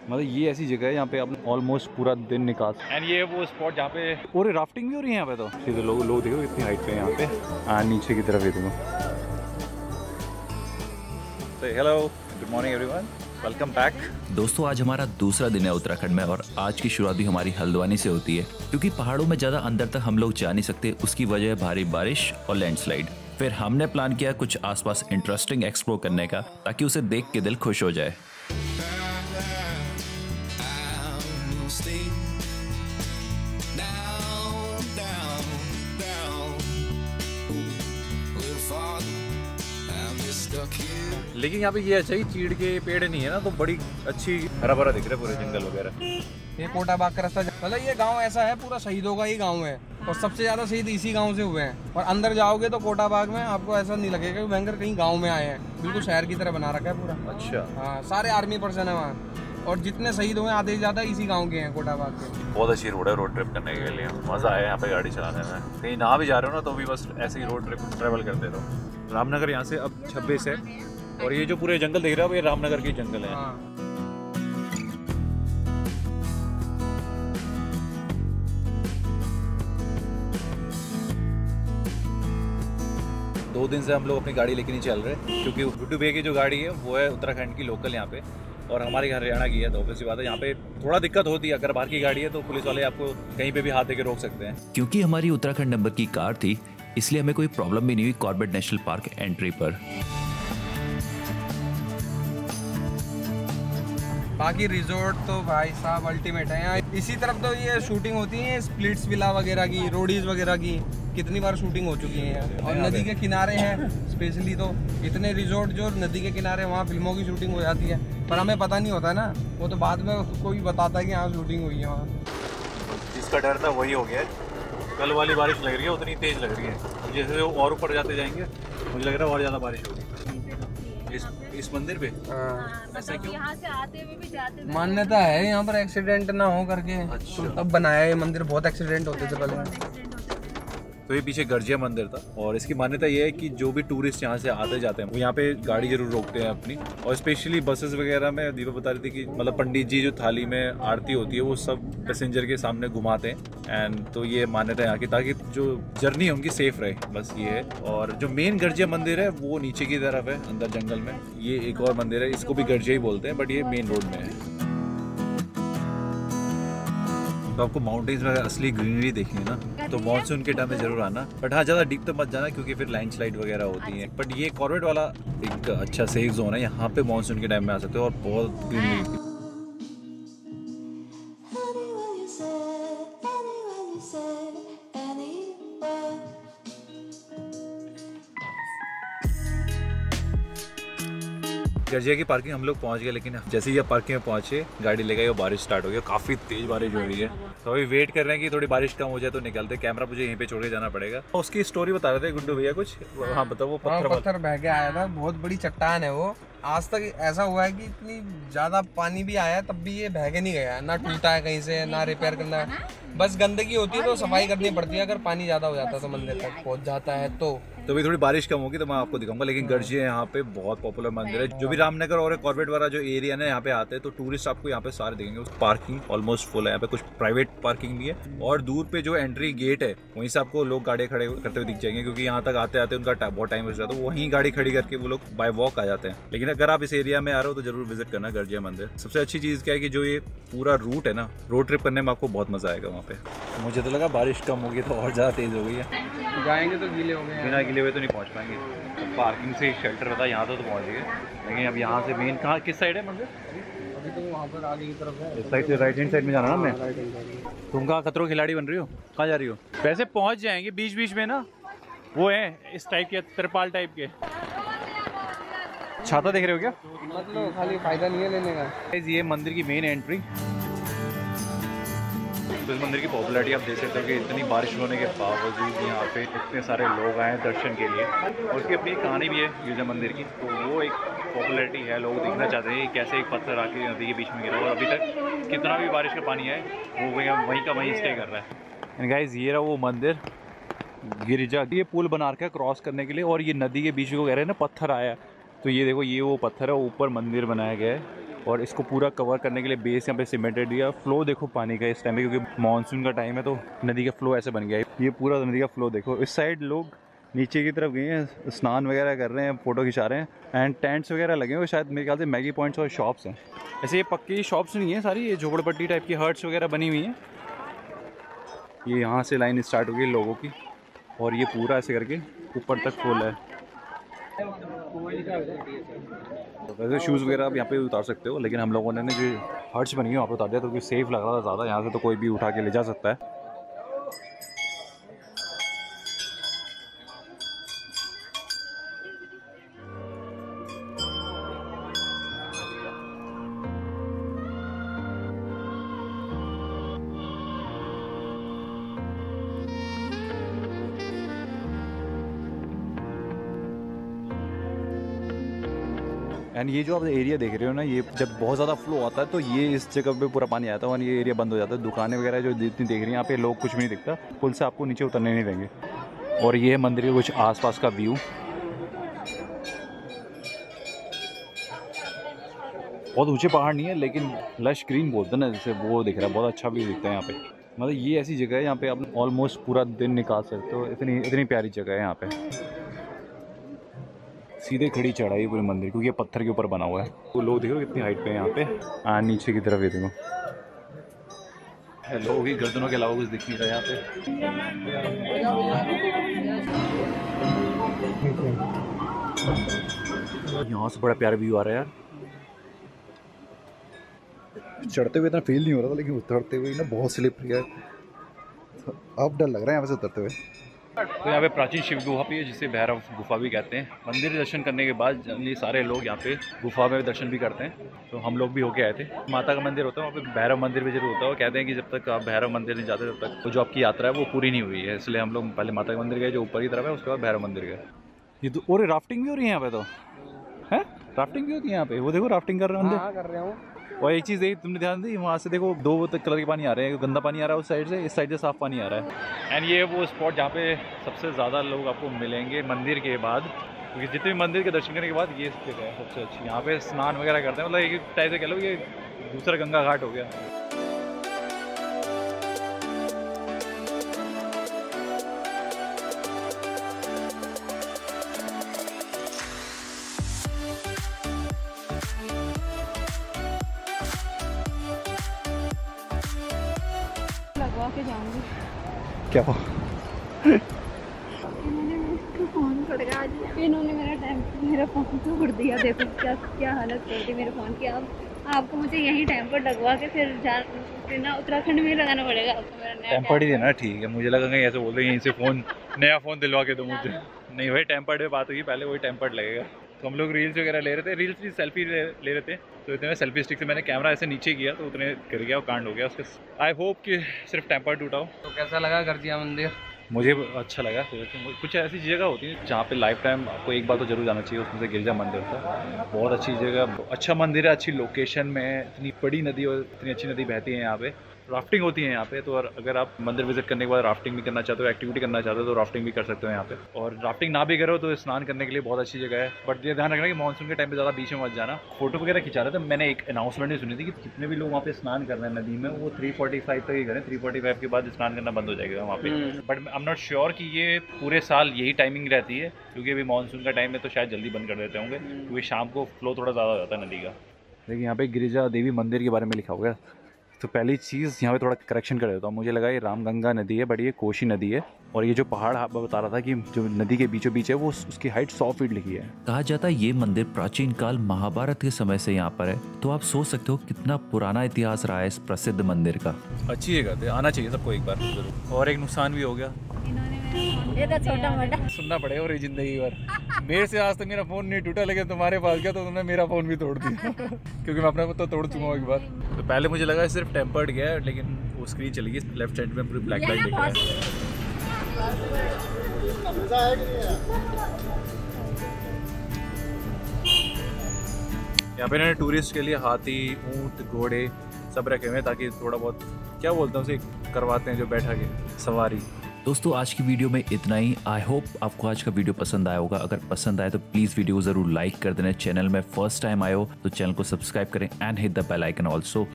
मतलब ये ऐसी जगह है यहाँ पे आप ऑलमोस्ट पूरा दिन निकाल। एंड ये वो स्पॉट जहाँ पे पूरी राफ्टिंग भी हो रही है यहाँ पे। तो सीधे लोग देखो कितनी हाइट पे है यहाँ पे। नीचे की तरफ ये देखो। Hello, good morning everyone, welcome back. दोस्तों आज हमारा दूसरा दिन है उत्तराखंड में और आज की शुरुआत भी हमारी हल्द्वानी से होती है, क्योंकि पहाड़ों में ज्यादा अंदर तक हम लोग जा नहीं सकते। उसकी वजह है भारी बारिश और लैंडस्लाइड। फिर हमने प्लान किया कुछ आसपास इंटरेस्टिंग एक्सप्लोर करने का, ताकि उसे देख के दिल खुश हो जाए। लेकिन यहाँ पे ये अच्छा ही चीड़ के पेड़ नहीं है ना, तो बड़ी अच्छी हरा भरा दिख रहा है पूरे जंगल वगैरह। ये कोटा बाग का रास्ता, मतलब ये गांव ऐसा है पूरा शहीदों का ही गांव है और सबसे ज्यादा शहीद इसी गांव से हुए हैं। और अंदर जाओगे तो कोटा बाग में आपको ऐसा नहीं लगेगा कि भयंकर कहीं गांव में आए हैं, बिल्कुल शहर की तरह बना रखा है पूरा। अच्छा। हाँ, सारे आर्मी पर्सन है वहाँ और जितने शहीद हुए आधे से ज्यादा इसी गाँव के हैं, कोटा बाग के। बहुत अच्छी रोड है रोड ट्रिप करने के लिए, मजा आया यहाँ पे गाड़ी चलाने में। कहीं ना भी जा रहे हो ना तो भी बस ऐसे ही रोड ट्रिप ट्रेवल करते रहो। रामनगर यहाँ से अब 26 है और ये जो पूरे जंगल देख रहे हो ये रामनगर के जंगल है। हाँ। दो दिन से हम लोग अपनी गाड़ी लेके नहीं चल रहे, क्योंकि गुड्डू भैया की जो गाड़ी है वो है उत्तराखंड की लोकल यहाँ पे, और हमारी हरियाणा की है। तो ऑब्वियसली बात है यहाँ पे थोड़ा दिक्कत होती है। अगर बाहर की गाड़ी है तो पुलिस वाले आपको कहीं पे भी हाथ देके रोक सकते हैं। क्योंकि हमारी उत्तराखंड नंबर की कार थी, इसलिए हमें कोई प्रॉब्लम भी नहीं हुई कॉर्बेट नेशनल पार्क एंट्री पर। बाकी रिजॉर्ट तो भाई साहब अल्टीमेट है यहाँ। इसी तरफ तो ये शूटिंग होती है स्प्लिट्स विला वगैरह की, रोडीज वगैरह की, कितनी बार शूटिंग हो चुकी है यहाँ। और नदी के किनारे हैं स्पेशली, तो इतने रिजॉर्ट जो नदी के किनारे वहाँ फिल्मों की शूटिंग हो जाती है, पर हमें पता नहीं होता ना, वो तो बाद में कोई बताता है कि यहाँ शूटिंग हुई है वहाँ। जिसका डर था वही हो गया। कल वाली बारिश लग रही है उतनी तेज लग रही है, जैसे वो और ऊपर जाते जाएंगे मुझे लग रहा है और ज़्यादा बारिश होगी इस मंदिर पे। ऐसा क्यों? यहाँ से आते हुए भी जाते हुए मान्यता है यहाँ पर एक्सीडेंट ना हो करके। अच्छा। तो तब बनाया ये मंदिर, बहुत एक्सीडेंट होते थे पहले। तो ये पीछे गर्जिया मंदिर था और इसकी मान्यता ये है कि जो भी टूरिस्ट यहाँ से आते जाते हैं वो यहाँ पे गाड़ी जरूर रोकते हैं अपनी। और स्पेशली बसेस वगैरह में दीपा बता रही थी कि मतलब पंडित जी जो थाली में आरती होती है वो सब पैसेंजर के सामने घुमाते हैं। एंड तो ये मान्यता है यहाँ की, ताकि जो जर्नी है उनकी सेफ रहे, बस ये है। और जो मेन गर्जिया मंदिर है वो नीचे की तरफ है अंदर जंगल में। ये एक और मंदिर है, इसको भी गर्जिया ही बोलते हैं, बट ये मेन रोड में है। तो आपको माउंटेन्स में असली ग्रीनरी देखनी है ना तो मानसून के टाइम में जरूर आना। बट हाँ, ज़्यादा डीप तो मत जाना क्योंकि फिर लैंडस्लाइड वगैरह होती है। बट ये कॉर्बेट वाला एक अच्छा सेफ जोन है, यहाँ पे मानसून के टाइम में आ सकते हो और बहुत ग्रीनरी। गर्जिया की पार्किंग हम लोग पहुंच गए, लेकिन जैसे ही पार्किंग में पहुंचे गाड़ी ले गई और बारिश स्टार्ट हो गई। काफ़ी तेज बारिश हो रही है, तो अभी वेट कर रहे हैं कि थोड़ी बारिश कम हो जाए तो निकलते। कैमरा मुझे यहीं पे छोड़ के जाना पड़ेगा। उसकी स्टोरी बता रहे थे गुड्डू भैया कुछ। हाँ बताओ। वो पत्थर बह के आया था, बहुत बड़ी चट्टान है वो। आज तक ऐसा हुआ है कि इतनी ज्यादा पानी भी आया है तब भी ये बह के नहीं गया, ना टूटा है कहीं से, ना रिपेयर करना है। बस गंदगी होती है तो सफाई करनी पड़ती है। अगर पानी ज्यादा हो जाता है तो मंदिर तक पहुंच जाता है तो भी थोड़ी बारिश कम होगी तो मैं आपको दिखाऊंगा। लेकिन गर्जिया यहाँ पे बहुत पॉपुलर मंदिर है। जो भी रामनगर और कॉर्बेट वाला जो एरिया है यहाँ पे आते हैं तो टूरिस्ट आपको यहाँ पे सारे दिखेंगे। पार्किंग ऑलमोस्ट फुल है यहाँ पे, कुछ प्राइवेट पार्किंग भी है। और दूर पे जो एंट्री गेट है वहीं से आपको लोग गाड़ी खड़े करते हुए दिख जाएंगे, क्योंकि यहाँ तक आते आते उनका बहुत टाइम हो जाता है। तो वहीं गाड़ी खड़ी करके वो लोग बाय वॉक आ जाते हैं। लेकिन अगर आप इस एरिया में आ रहे हो तो जरूर विजिट करना गर्जिया मंदिर। सबसे अच्छी चीज़ क्या है कि जो ये पूरा रूट है ना, रोड ट्रिप करने में आपको बहुत मजा आएगा वहाँ पे। मुझे तो लगा बारिश कम होगी तो और ज़्यादा तेज हो गई है। जाएंगे तो गीले हो गए, बिना गीले हुए तो नहीं पहुँच पाएंगे। पार्किंग से शेल्टर बता यहाँ तो पहुँच गए, लेकिन अब यहाँ से मेन कहाँ किस साइड है मंदिर? अभी तो वहाँ पर आगे की तरफ है। इस साइड से राइट हैंड साइड में जाना ना। मैं तुम कहाँ खतरों खिलाड़ी बन रही हो? कहाँ जा रही हो? वैसे पहुँच जाएंगे, बीच बीच में ना वो है इस टाइप के तिरपाल टाइप के। छाता देख रहे हो क्या? मतलब खाली फायदा नहीं है लेने का। ये मंदिर की मेन एंट्री। तो इस मंदिर की पॉपुलैरिटी आप देख सकते हो कि इतनी बारिश होने के बावजूद यहाँ पे इतने सारे लोग आए हैं दर्शन के लिए। और उसकी अपनी एक कहानी भी है गिरजा मंदिर की, तो वो एक पॉपुलैरिटी है। लोग देखना चाहते हैं कैसे एक पत्थर आके नदी के बीच में गिरा, और अभी तक कितना भी बारिश का पानी है वो वहीं का वहीं स्टे कर रहा है। एंड गाइस ये रहा वो मंदिर गिरिजा। ये पुल बना रखा है क्रॉस करने के लिए, और ये नदी के बीच में कह रहे हैं ना पत्थर आया, तो ये देखो ये वो पत्थर है, ऊपर मंदिर बनाया गया है। और इसको पूरा कवर करने के लिए बेस यहाँ पे सीमेंटेड दिया। फ्लो देखो पानी का इस टाइम पे, क्योंकि मानसून का टाइम है तो नदी का फ्लो ऐसे बन गया है। ये पूरा नदी का फ्लो देखो। इस साइड लोग नीचे की तरफ गए हैं, स्नान वगैरह कर रहे हैं, फ़ोटो खिंचा रहे हैं एंड टेंट्स वगैरह लगे हुए, शायद मेरे ख्याल से मैगी पॉइंट्स और शॉप्स हैं। ऐसे ये पक्की शॉप्स नहीं है सारी, ये झोपड़पट्टी टाइप की हर्ट्स वगैरह बनी हुई हैं। ये यहाँ से लाइन स्टार्ट हो गई लोगों की और ये पूरा ऐसे करके ऊपर तक फुल है। वैसे शूज़ वगैरह आप यहाँ पे उतार सकते हो, लेकिन हम लोगों ने जो हर्ट्स बनी है वहाँ पे उतार दिया, तो क्योंकि सेफ़ लग रहा था ज़्यादा। यहाँ से तो कोई भी उठा के ले जा सकता है। एंड ये जो आप एरिया देख रहे हो ना, ये जब बहुत ज़्यादा फ्लो आता है तो ये इस जगह पे पूरा पानी आता है और ये एरिया बंद हो जाता है। दुकानें वगैरह जो जितनी देख रही हैं यहाँ पे, लोग कुछ भी नहीं दिखता, पुल से आपको नीचे उतरने नहीं देंगे। और ये है मंदिर के कुछ आसपास का व्यू। बहुत ऊंचे पहाड़ नहीं है, लेकिन लश ग्रीन बोलते हैं ना, जैसे वो दिख रहा है, बहुत अच्छा व्यू दिखता है यहाँ पे। मतलब ये ऐसी जगह है यहाँ पे आप ऑलमोस्ट पूरा दिन निकाल सकते हो, इतनी प्यारी जगह है यहाँ पे। सीधे खड़ी चढ़ाई पूरे मंदिर, क्योंकि ये पत्थर के ऊपर बना हुआ है। वो लोग देखो कितनी हाइट पे है यहाँ पे। नीचे की तरफ ये देखो, लोगों की गर्दनों के अलावा कुछ दिख नहीं रहा यहाँ पे। यहाँ से बड़ा प्यारा व्यू आ रहा है यार। चढ़ते हुए इतना फील नहीं हो रहा था, लेकिन उतरते हुए ना बहुत स्लिप है। अब डर लग रहा है यहाँ से उतरते हुए। तो यहाँ पे प्राचीन शिव गुफा भी है, जिसे भैरव गुफा भी कहते हैं। मंदिर दर्शन करने के बाद जनरली सारे लोग यहाँ पे गुफा में दर्शन भी करते हैं, तो हम लोग भी होके आए थे। माता का मंदिर होता है वहाँ पे, भैरव मंदिर भी जरूर होता है। वो कहते हैं कि जब तक आप भैरव मंदिर नहीं जाते तब तक जो आपकी यात्रा है वो पूरी नहीं हुई है, इसलिए हम लोग पहले माता का मंदिर गए जो ऊपर की तरफ है, उसके बाद भैरव मंदिर गए। ये तो और राफ्टिंग भी हो रही है यहाँ पे, तो है राफ्टिंग भी होती है यहाँ पे। वो देखो राफ्टिंग कर रहे हैं, कर रहा हूँ। और एक चीज़ देखी तुमने ध्यान दी, वहाँ से देखो 2 कलर के पानी आ रहे हैं, गंदा पानी आ रहा है उस साइड से, इस साइड से साफ़ पानी आ रहा है। एंड ये वो स्पॉट जहाँ पे सबसे ज़्यादा लोग आपको मिलेंगे मंदिर के बाद, क्योंकि जितने मंदिर के दर्शन करने के बाद ये जगह है सबसे अच्छी। यहाँ पे स्नान वगैरह करते हैं, मतलब एक टाइप से कह लो ये दूसरा गंगा घाट हो गया। लगवा के जाऊंगी। क्या हुआ? इन्होंने मेरा फोन तोड़ दिया। देखो क्या हालत कर दी मेरे फ़ोन की। अब आपको मुझे यही टाइम पर लगवा के फिर ना उत्तराखंड में लगाना पड़ेगा आपको मेरा नया टेम्पर्ड ही देना। ठीक है, मुझे लगा कहीं ऐसे बोल रहे यहीं से फ़ोन नया फ़ोन दिलवा के दो मुझे। नहीं भाई, टेम्पर्ड में बात होगी, पहले वही टेम्पर्ड लगेगा। तो हम लोग रील्स वगैरह ले रहे थे, रील्स की सेल्फी ले रहे थे, तो इतने में सेल्फी स्टिक से मैंने कैमरा ऐसे नीचे किया तो उतने गिर गया और कांड हो गया उसके। आई होप कि सिर्फ टेम्पर्ड टूटा हो। तो कैसा लगा गर्जिया मंदिर? मुझे अच्छा लगा। कुछ ऐसी जगह होती है जहाँ पे लाइफ टाइम आपको एक बार तो जरूर जाना चाहिए, उसमें से गिरजा मंदिर था। बहुत अच्छी जगह, अच्छा मंदिर है, अच्छी लोकेशन में, इतनी बड़ी नदी और इतनी अच्छी नदी बहती है यहाँ पे। राफ्टिंग होती है यहाँ पे, तो अगर आप मंदिर विजिट करने के बाद राफ्टिंग भी करना चाहते हो, एक्टिविटी करना चाहते हो, तो राफ्टिंग भी कर सकते हो यहाँ पे। और राफ्टिंग ना भी करो तो स्नान करने के लिए बहुत अच्छी जगह है, बट ये ध्यान रखना कि मानसून के टाइम पे ज़्यादा बीच में मत जाना। फोटो वगैरह खिंचा रहे थे, मैंने एक अनाउंसमेंट भी सुनी थी कि जितने भी लोग वहाँ पे स्नान कर रहे हैं नदी में, वो 3:45 तक ही करें। 3:45 के बाद स्नान करना बंद हो जाएगा वहाँ पे। But I am not sure कि ये पूरे साल यही टाइमिंग रहती है, क्योंकि अभी मानसून का टाइम है तो शायद जल्दी बंद कर देते होंगे, क्योंकि शाम को फ्लो थोड़ा ज़्यादा हो जाता है नदी का। देखिए यहाँ पे गिरिजा देवी मंदिर के बारे में लिखा हुआ है। तो पहली चीज़ यहाँ पे थोड़ा करेक्शन कर देता हूँ, मुझे लगा ये रामगंगा नदी है, बट ये कोशी नदी है। और ये जो पहाड़ आप बता रहा था कि जो नदी के बीचों बीच है, वो उसकी हाइट 100 फीट लिखी है। कहा जाता है ये मंदिर प्राचीन काल महाभारत के समय से यहाँ पर है, तो आप सोच सकते हो कितना पुराना इतिहास रहा है इस प्रसिद्ध मंदिर का। अच्छी जगह थे, आना चाहिए सबको एक बार जरूर। और एक नुकसान भी हो गया, छोटा मोटा सुनना पड़ेगा और जिंदगी भर। मेरे से आज तक मेरा फ़ोन नहीं टूटा, लेकिन तुम्हारे पास गया तो तुमने मेरा फ़ोन भी तोड़ दिया क्योंकि मैं अपना तो तोड़ चुका हूँ एक बार। तो पहले मुझे लगा सिर्फ टेम्पर्ड गया, लेकिन वो स्क्रीन चली गई, लेफ्ट साइड में पूरी ब्लैक लाइट दिख रहा है। यहाँ पे इन्होंने टूरिस्ट के लिए हाथी, ऊँट, घोड़े सब रखे हुए हैं, ताकि थोड़ा बहुत क्या बोलते हैं उसे करवाते हैं जो बैठा के सवारी। दोस्तों आज की वीडियो में इतना ही। आई होप आपको आज का वीडियो पसंद आया होगा। अगर पसंद आए तो प्लीज वीडियो को जरूर लाइक कर देना। चैनल में फर्स्ट टाइम आए हो तो चैनल को सब्सक्राइब करें and hit the bell icon also.